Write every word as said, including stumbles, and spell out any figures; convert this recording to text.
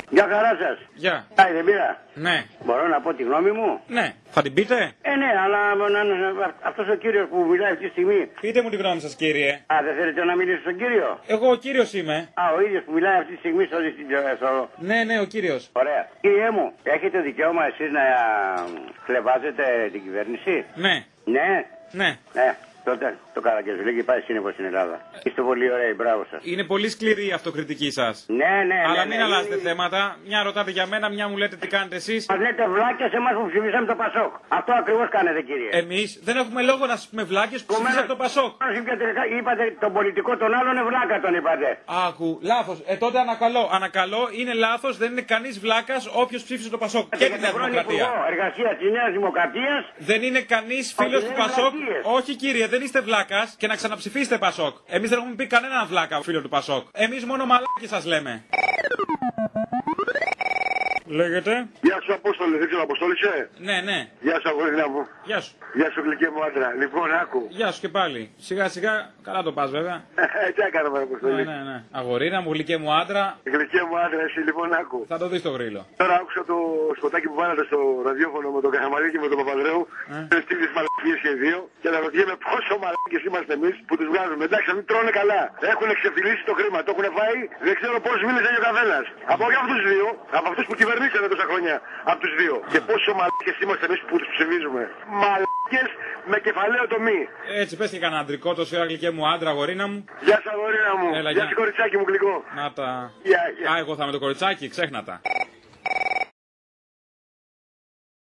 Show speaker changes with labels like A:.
A: Γεια χαρά σας.
B: Γεια.
A: Άι, δεν πήρα.
B: Ναι.
A: Μπορώ να πω τη γνώμη μου.
B: Ναι. Θα την πείτε?
A: Ε, ναι, αλλά αυτός ο κύριος που μιλάει αυτή τη στιγμή.
B: Πείτε μου τη γνώμη σας, κύριε.
A: Α, δεν θέλετε να μιλήσω στον κύριο?
B: Εγώ ο κύριος είμαι.
A: Α, ο ίδιος που μιλάει αυτή τη στιγμή στο... στο...
B: Ναι, ναι, ο κύριος.
A: Ωραία. Κύριε μου, έχετε δικαίωμα εσείς να χλεβάζετε την κυβέρνηση?
B: Ναι.
A: Ναι.
B: Ναι.
A: Ναι. Τότε το Καραγκιόζηλο πάει σύννεφο στην Ελλάδα. Είστε πολύ ωραίοι, μπράβο σας.
B: Είναι πολύ σκληρή η αυτοκριτική σας.
A: Ναι, ναι,
B: Αλλά
A: ναι,
B: μην
A: ναι,
B: αλλάζετε
A: ναι.
B: θέματα. Μια ρωτάτε για μένα, μια μου λέτε τι κάνετε εσείς.
A: Μας λέτε βλάκες εμάς που ψηφίσαμε το Πασόκ. Αυτό ακριβώς κάνετε, κύριε.
B: Εμείς δεν έχουμε λόγο να σας πούμε βλάκες που ψηφίσαμε το Πασόκ.
A: Είπατε τον πολιτικό τον άλλον βλάκα τον είπατε.
B: Άκου, λάθος. Ε, τότε ανακαλώ. Ανακαλώ, είναι λάθος, δεν είναι κανείς βλάκας όποιος ψήφισε το Πασόκ. Και την Νέα Δημοκρατία.
A: Εργασία της Νέας Δημοκρατίας.
B: Δεν είναι κανείς φίλος του Πασόκ. Όχι, κύριε, δεν είστε βλάκας. Και να ξαναψηφίσετε Πασόκ. Εμείς δεν έχουμε πει κανέναν βλάκα φίλο του Πασόκ. Εμείς μόνο μαλάκες σας λέμε. Λέγεται.
C: Γεια σου, Απόστολη, δεν ξέρω, Αποστόλησε.
B: Ναι, ναι.
C: Γεια σου, αγόρι μου.
B: Γεια σου.
C: Γεια σου, γλυκέ μου άντρα. Λοιπόν, άκου.
B: Γεια σου και πάλι. Σιγά σιγά, καλά το πας βέβαια.
C: Τι έκανα με Αποστολή.
B: Ναι, ναι, ναι. Αγορίνα μου, γλυκέ μου άντρα.
C: Γλυκέ μου άντρα, εσύ λοιπόν, άκου.
B: Θα το δεις το γρίλο.
C: Τώρα άκουσα το σκοτάκι που βάλατε στο ραδιόφωνο με τον Καραμαλή και με τον Παπαδρέου. Δεν στείλει μαλακίες και οι δύο. Και να ρωτιέμαι πόσο μαλακίες είμαστε εμείς που τους βγάζουμε. Εντάξει, αυτοί τρώνε καλά. Έχουν ξεφυλίσει το χρήμα, το έχουν φάει. Δεν ξέρω πώς μίλησε ο καθένας. Από αυτούς τους δύο, από αυτούς που κυβερνήσανε τόσα χρόνια. Από τους δύο. Και πόσο μαλακίες είμαστε εμείς που τους ψηφίζουμε. Μαλακίες με κεφαλαίο το μη.
B: Έτσι, πες και κανένα αντρικό, τόση ώρα γλυκέ μου άντρα, αγορίνα μου.
C: Γεια σας, αγορίνα μου.
B: Έλα,
C: Γεια σου, κοριτσάκι μου γλυκό.
B: Να τα.
C: Γεια, γεια.
B: Α, εγώ θα με το κοριτσάκι, ξέχνα τα.